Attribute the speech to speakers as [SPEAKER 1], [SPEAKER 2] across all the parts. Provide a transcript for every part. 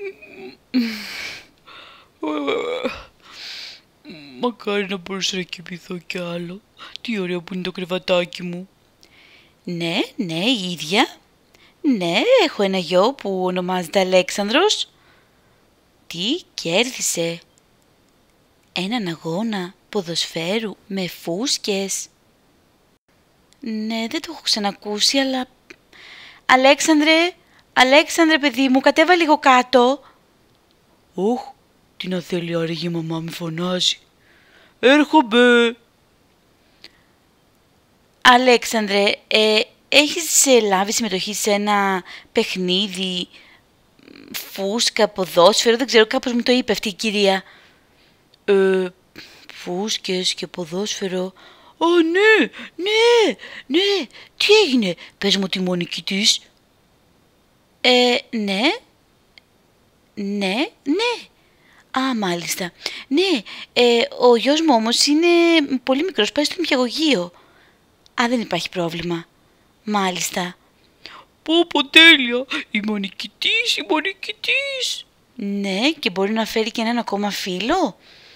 [SPEAKER 1] Μακάρι να μπορούσα να κοιμηθώ κι άλλο. Τι ωραίο που είναι το κρεβατάκι μου.
[SPEAKER 2] Ναι, η ίδια. Ναι, έχω ένα γιο που ονομάζεται Αλέξανδρος. Τι κέρδισε? Έναν αγώνα ποδοσφαίρου με φούσκες. Ναι, δεν το έχω ξανακούσει, αλλά... Αλέξανδρε παιδί μου, κατέβα λίγο κάτω.
[SPEAKER 1] Όχ, τι να θέλει άραγε η μαμά με φωνάζει. Έρχομαι.
[SPEAKER 2] Αλέξανδρε, έχεις λάβει συμμετοχή σε ένα παιχνίδι, φούσκα, ποδόσφαιρο, δεν ξέρω, κάπως μου το είπε αυτή η κυρία.
[SPEAKER 1] Φούσκες και ποδόσφαιρο. Ναι, τι έγινε, πες μου τη μονική της.
[SPEAKER 2] Ναι. Α, μάλιστα. Ναι, ο γιος μου όμως είναι πολύ μικρός, πάει στο νηπιαγωγείο. Α, δεν υπάρχει πρόβλημα. Μάλιστα.
[SPEAKER 1] Πω τέλεια, η μονική της.
[SPEAKER 2] Ναι, και μπορεί να φέρει και έναν ακόμα φίλο.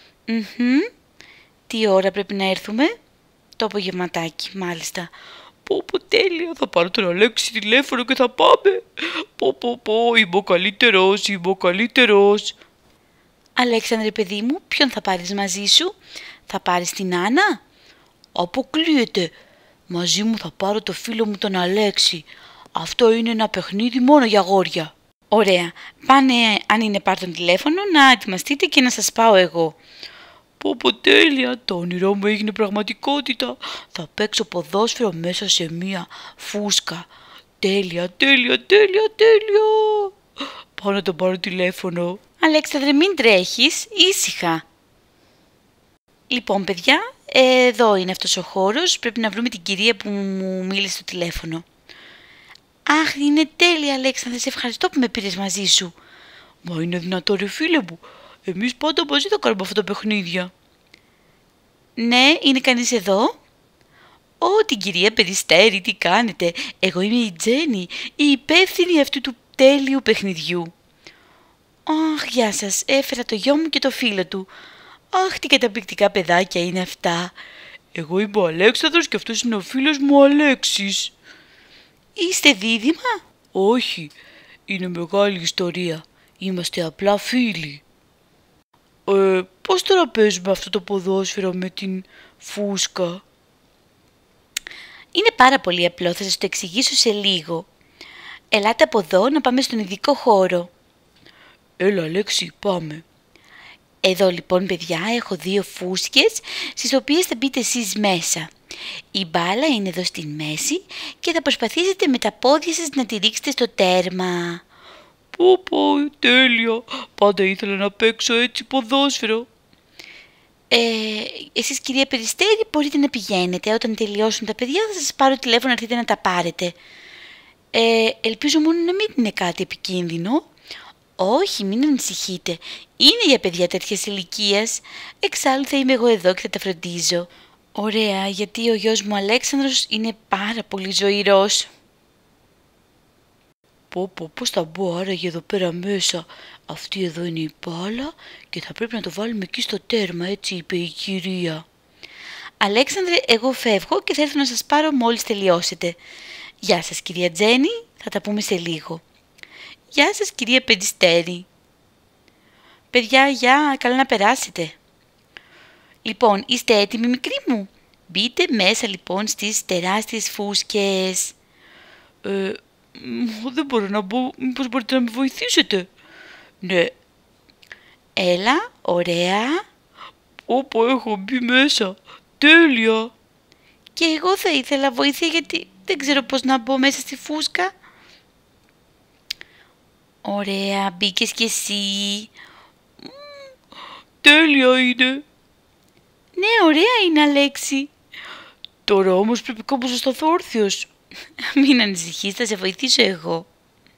[SPEAKER 2] Τι ώρα πρέπει να έρθουμε? Το απογευματάκι, μάλιστα.
[SPEAKER 1] Πω τέλεια, θα πάρω τον Αλέξη τηλέφωνο και θα πάμε. Είμαι ο καλύτερος.
[SPEAKER 2] Αλέξανδρε παιδί μου, ποιον θα πάρεις μαζί σου? Θα πάρεις την Άννα?
[SPEAKER 1] Αποκλείεται. Μαζί μου θα πάρω το φίλο μου τον Αλέξη. Αυτό είναι ένα παιχνίδι μόνο για αγόρια.
[SPEAKER 2] Ωραία. Πάνε, αν είναι πάρ' τον τηλέφωνο, να ετοιμαστείτε και να σας πάω εγώ.
[SPEAKER 1] Πω τέλεια, το όνειρό μου έγινε πραγματικότητα. Θα παίξω ποδόσφαιρο μέσα σε μία φούσκα. Τέλεια. Πάω να τον πάρω τηλέφωνο.
[SPEAKER 2] Αλέξανδρε, μην τρέχεις, ήσυχα. Λοιπόν, παιδιά, εδώ είναι αυτός ο χώρος. Πρέπει να βρούμε την κυρία που μου μίλησε στο τηλέφωνο. Αχ, είναι τέλεια, Αλέξανδρε, σε ευχαριστώ που με πήρες μαζί σου.
[SPEAKER 1] Μα είναι δυνατό ρε φίλε μου. Εμείς πάντα μαζί θα κάνουμε αυτά τα παιχνίδια.
[SPEAKER 2] Ναι, είναι κανείς εδώ? Ω, την κυρία Περιστέρη, τι κάνετε? Εγώ είμαι η Τζέννη, η υπεύθυνη αυτού του τέλειου παιχνιδιού. Αχ, γεια σας, έφερα το γιο μου και το φίλο του. Αχ, τι καταπληκτικά παιδάκια είναι αυτά.
[SPEAKER 1] Εγώ είμαι ο Αλέξανδρος και αυτός είναι ο φίλος μου ο Αλέξης.
[SPEAKER 2] Είστε δίδυμα?
[SPEAKER 1] Όχι, είναι μεγάλη ιστορία. Είμαστε απλά φίλοι. Πώς τώρα παίζουμε αυτό το ποδόσφαιρο με την φούσκα?
[SPEAKER 2] Είναι πάρα πολύ απλό, θα σας το εξηγήσω σε λίγο. Ελάτε από εδώ να πάμε στον ειδικό χώρο.
[SPEAKER 1] Έλα Αλέξη, πάμε.
[SPEAKER 2] Εδώ λοιπόν παιδιά έχω 2 φούσκες στις οποίες θα μπείτε εσείς μέσα. Η μπάλα είναι εδώ στη μέση και θα προσπαθήσετε με τα πόδια σας να τη ρίξετε στο τέρμα.
[SPEAKER 1] Πω τέλεια, πάντα ήθελα να παίξω έτσι ποδόσφαιρο.
[SPEAKER 2] Εσείς κυρία Περιστέρη μπορείτε να πηγαίνετε, όταν τελειώσουν τα παιδιά θα σας πάρω τηλέφωνο να έρθετε να τα πάρετε. Ελπίζω μόνο να μην είναι κάτι επικίνδυνο. Όχι, μην ανησυχείτε. Είναι για παιδιά τέτοιας ηλικίας. Εξάλλου θα είμαι εγώ εδώ και θα τα φροντίζω. Ωραία, γιατί ο γιος μου Αλέξανδρος είναι πάρα πολύ ζωηρός.
[SPEAKER 1] Πώς θα μπω άραγε εδώ πέρα μέσα? Αυτή εδώ είναι η μπάλα και θα πρέπει να το βάλουμε εκεί στο τέρμα, έτσι είπε η κυρία.
[SPEAKER 2] Αλέξανδρε, εγώ φεύγω και θα έρθω να σας πάρω μόλις τελειώσετε. Γεια σας κυρία Τζέννη, θα τα πούμε σε λίγο. Γεια σας κυρία Περιστέρη. Παιδιά, γεια, καλά να περάσετε. Λοιπόν, είστε έτοιμοι μικροί μου? Μπείτε μέσα λοιπόν στις τεράστιες φούσκες.
[SPEAKER 1] Δεν μπορώ να μπω, μήπως μπορείτε να με βοηθήσετε? Ναι.
[SPEAKER 2] Έλα, ωραία.
[SPEAKER 1] Έχω μπει μέσα. Τέλεια.
[SPEAKER 2] Και εγώ θα ήθελα βοήθεια γιατί δεν ξέρω πώς να μπω μέσα στη φούσκα. Ωραία, μπήκες κι εσύ.
[SPEAKER 1] Τέλεια είναι.
[SPEAKER 2] Ναι, ωραία είναι Αλέξη.
[SPEAKER 1] Τώρα όμως πρέπει κάπως να σταθώ όρθιος.
[SPEAKER 2] Μην ανησυχείς, θα σε βοηθήσω εγώ.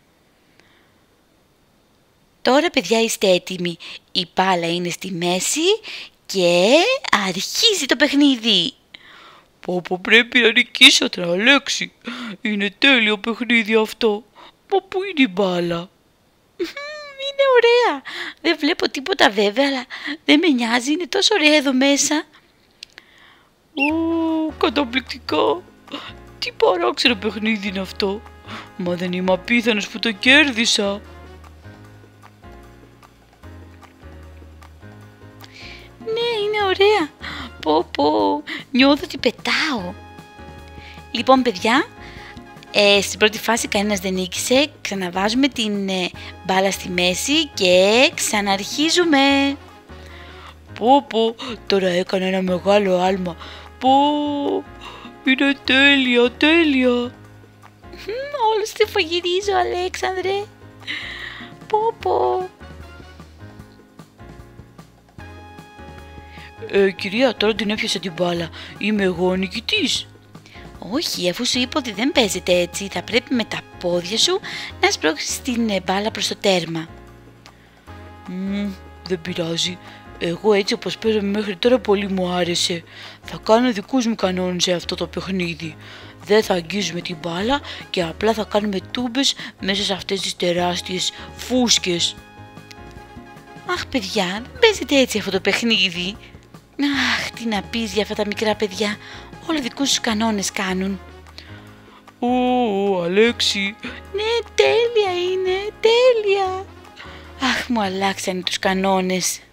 [SPEAKER 2] Τώρα παιδιά είστε έτοιμοι. Η μπάλα είναι στη μέση και αρχίζει το παιχνίδι.
[SPEAKER 1] Πρέπει να νικήσω τώρα Αλέξη. Είναι τέλειο παιχνίδι αυτό. Μα πού είναι η μπάλα?
[SPEAKER 2] Είναι ωραία. Δεν βλέπω τίποτα βέβαια, αλλά δεν με νοιάζει, είναι τόσο ωραία εδώ μέσα.
[SPEAKER 1] Καταπληκτικά. Τι παράξενο παιχνίδι είναι αυτό. Μα δεν είμαι απίθανος που το κέρδισα.
[SPEAKER 2] Ναι, είναι ωραία. Πω, νιώθω ότι πετάω. Λοιπόν, παιδιά, στην πρώτη φάση κανένας δεν νίκησε. Ξαναβάζουμε την μπάλα στη μέση και ξαναρχίζουμε.
[SPEAKER 1] Πω, τώρα έκανα ένα μεγάλο άλμα. Είναι τέλεια.
[SPEAKER 2] Όλο στριφογυρίζω, Αλέξανδρε. Πω.
[SPEAKER 1] Κυρία, τώρα την έπιασα την μπάλα. Είμαι εγώ ο νικητής.
[SPEAKER 2] Όχι, αφού σου είπα ότι δεν παίζεται έτσι, θα πρέπει με τα πόδια σου να σπρώξεις την μπάλα προς το τέρμα.
[SPEAKER 1] Δεν πειράζει. Εγώ έτσι όπως παίζαμε μέχρι τώρα πολύ μου άρεσε. Θα κάνω δικούς μου κανόνες σε αυτό το παιχνίδι. Δεν θα αγγίζουμε την μπάλα και απλά θα κάνουμε τούμπες μέσα σε αυτές τις τεράστιες φούσκες.
[SPEAKER 2] Αχ, παιδιά, δεν παίζεται έτσι αυτό το παιχνίδι. Αχ, τι να πεις για αυτά τα μικρά παιδιά. Όλα δικούς τους κανόνες κάνουν.
[SPEAKER 1] Αλέξη.
[SPEAKER 2] Ναι, τέλεια είναι, τέλεια. Αχ, μου αλλάξανε τους κανόνες.